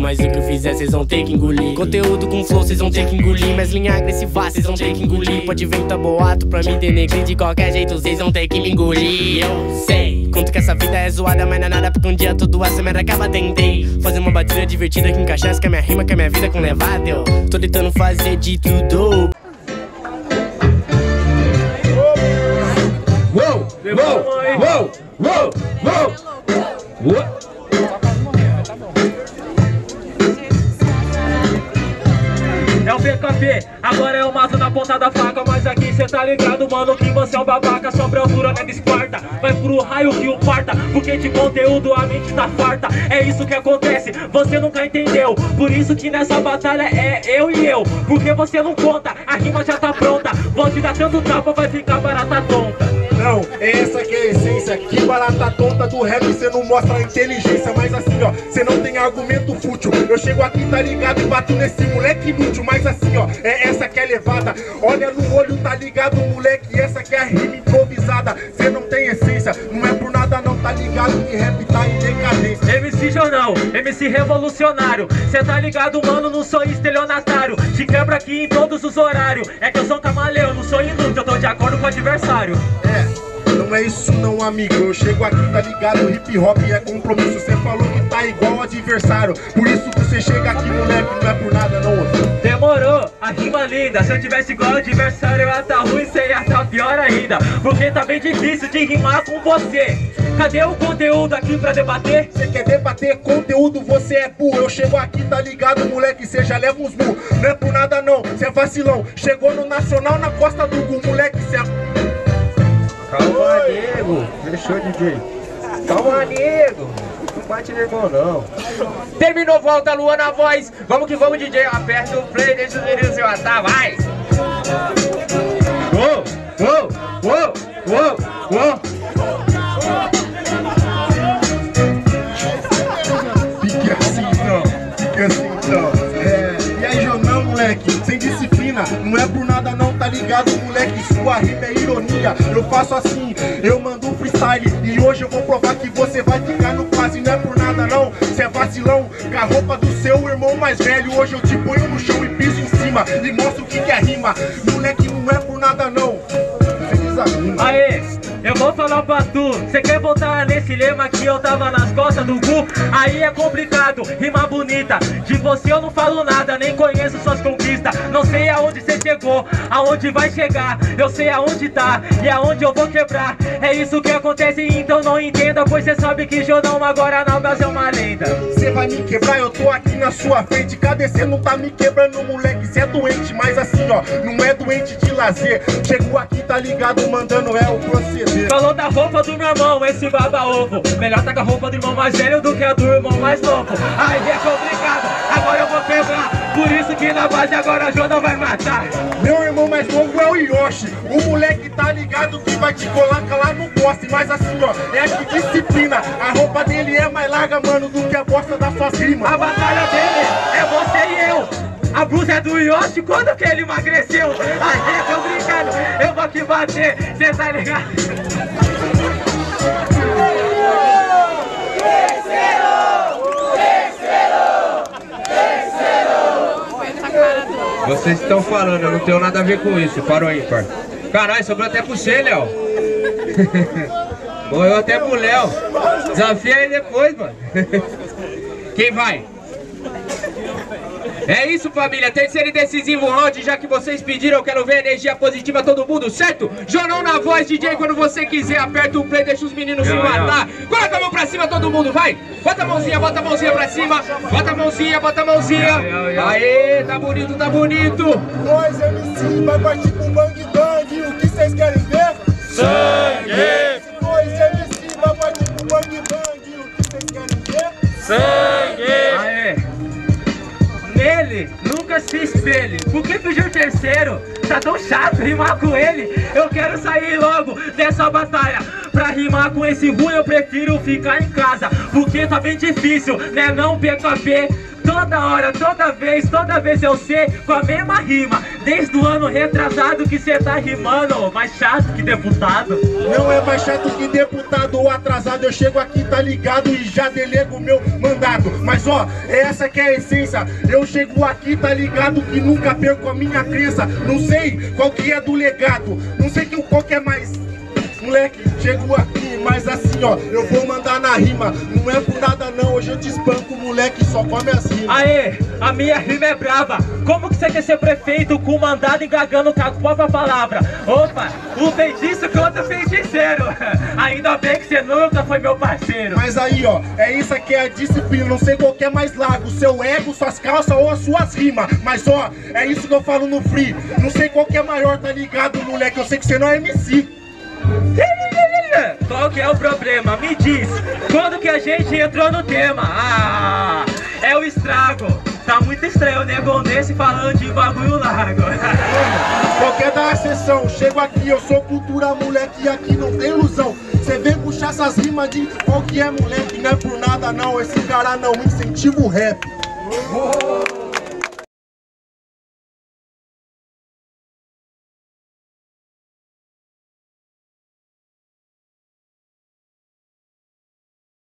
Mas o que eu fizer, cês vão ter que engolir. Conteúdo com flow, cês vão ter que engolir. Mas linha agressiva, cês vão ter que engolir. Pode inventar boato pra me denegrir. De qualquer jeito, cês vão ter que me engolir. Eu sei, conto que essa vida é zoada, mas não é nada, porque um dia tudo essa merda acaba. Tentei fazer uma batida divertida que encaixasse com a minha rima, com a minha vida, com levada. Eu tô tentando fazer de tudo. Uou, uou, uou, uou, uou, uou. É o PKP, agora é o mato na ponta da faca. Mas aqui cê tá ligado, mano, que você é um babaca. Sobre a altura não é desparta, vai pro raio que o parta. Porque de conteúdo a mente tá farta. É isso que acontece, você nunca entendeu. Por isso que nessa batalha é eu e eu. Porque você não conta, a rima já tá pronta. Vou te dar tanto tapa, vai ficar barata tonta. Não, é essa que é a essência. Que barata tonta do rap, cê não mostra a inteligência. Mas assim, ó, cê não tem argumento fútil. Eu chego aqui, tá ligado, e bato nesse moleque inútil. Mas assim, ó, é essa que é levada. Olha no olho, tá ligado, moleque, essa que é a rima improvisada. Cê não tem essência, não é por nada não, tá ligado, que rap tá em decadência. MC Jornal, MC revolucionário. Cê tá ligado, mano, não sou estelionatário. Te quebra aqui em todos os horários. É que eu sou um camaleão, não sou inútil, eu tô de acordo com o adversário. Não é isso não, amigo, eu chego aqui, tá ligado, hip hop é compromisso. Cê falou que tá igual ao adversário, por isso que você chega aqui, moleque, não é por nada não. Demorou, a rima linda. Se eu tivesse igual ao adversário, eu ia tá ruim, cê ia tá pior ainda. Porque tá bem difícil de rimar com você. Cadê o conteúdo aqui pra debater? Cê quer debater conteúdo, você é burro. Eu chego aqui, tá ligado, moleque, cê já leva uns burros. Não é por nada não, cê é vacilão. Chegou no Nacional na costa do Gu, moleque, cê é... Calma, nego. Fechou, DJ. Calma, nego. Não bate no irmão, não. Terminou, volta, Luan na voz. Vamos que vamos, DJ. Aperta o play, deixa os meninos se matar, vai. Uou, uou, uou, uou, uou. Fique assim, então. Fique assim, então. E aí, Jonão, moleque, sem disciplina. Não é por nada não, tá ligado, moleque, sua rima é ironia. Eu faço assim, eu mando um freestyle. E hoje eu vou provar que você vai ficar no quase. Não é por nada não, cê é vacilão. Com a roupa do seu irmão mais velho. Hoje eu te ponho no chão e piso em cima e mostro o que é rima. Moleque, não é por nada não. Feliz a rima. Aê, eu vou falar pra tu. Cê quer voltar nesse lema que eu tava nas costas do Gu? Aí é complicado, rima bonita. De você eu não falo nada, nem conheço suas conquistas. Não sei aonde cê chegou, aonde vai chegar. Eu sei aonde tá e aonde eu vou quebrar. É isso que acontece, então não entenda. Pois cê sabe que Jonão agora na base é uma lenda. Cê vai me quebrar, eu tô aqui na sua frente. Cadê cê não tá me quebrando, moleque? Cê é doente, mas assim ó, não é doente de lazer. Chegou aqui, tá ligado, mandando é o proceder. Falou da roupa do meu irmão, esse baba-ovo. Melhor tá com a roupa do irmão mais velho do que a do irmão mais novo. Aí é complicado, agora eu vou quebrar. Por isso que na base agora a Jonão vai matar. Meu irmão mais novo é o Yoshi. O moleque tá ligado que vai te colocar lá no poste. Mas assim ó, é de disciplina. A roupa dele é mais larga, mano, do que a bosta das suas rimas. A batalha dele é você e eu. A blusa é do Yoshi, quando que ele emagreceu? Aí é complicado, eu vou aqui bater, cê tá ligado? Vocês estão falando, eu não tenho nada a ver com isso. Para o ímpar. Caralho, sobrou até pro você, Léo. Morreu até pro Léo. Desafia aí depois, mano. Quem vai? É isso, família, terceiro e decisivo round. Já que vocês pediram, eu quero ver energia positiva todo mundo, certo? Jonão na voz, DJ, quando você quiser. Aperta o play, deixa os meninos se matar. Coloca a mão pra cima todo mundo, vai. Bota a mãozinha pra cima. Bota a mãozinha, bota a mãozinha. Aê, tá bonito, tá bonito. Nós MC vai partir com bang bang. O que vocês querem ver? Sangue! Nós MC vai partir com bang bang. O que vocês querem ver? Sangue! Aê! Nele, nunca se espelhe. Por que pedir terceiro? Tá tão chato rimar com ele. Eu quero sair logo dessa batalha. Pra rimar com esse ruim eu prefiro ficar em casa. Porque tá bem difícil, né não, PKP? Toda hora, toda vez eu sei com a mesma rima. Desde o ano retrasado que cê tá rimando. Mais chato que deputado. Não é mais chato que deputado ou atrasado. Eu chego aqui, tá ligado, e já delego o meu mandado. Mas ó, essa que é a essência. Eu chego aqui, tá ligado, que nunca perco a minha crença. Não sei qual que é do legado, não sei qual que é mais. Moleque, chego aqui, mas assim ó, eu vou mandar na rima. Não é por nada não, hoje eu te espanco, moleque, só come as rimas. Aê, a minha rima é brava. Como que você quer ser prefeito com mandado engagando com a própria palavra? Opa, o feitiço contra o feiticeiro. Ainda bem que você nunca foi meu parceiro. Mas aí ó, é isso que é a disciplina. Não sei qual que é mais largo, seu ego, suas calças ou as suas rimas. Mas ó, é isso que eu falo no free. Não sei qual que é maior, tá ligado, moleque? Eu sei que você não é MC. Qual que é o problema? Me diz, quando que a gente entrou no tema? Ah, é o estrago. Tá muito estranho o nego nesse falando de bagulho largo. Qualquer da sessão, chego aqui, eu sou cultura, moleque, e aqui não tem ilusão. Cê vem puxar essas rimas de qual que é, moleque, não é por nada não. Esse cara não incentiva o rap.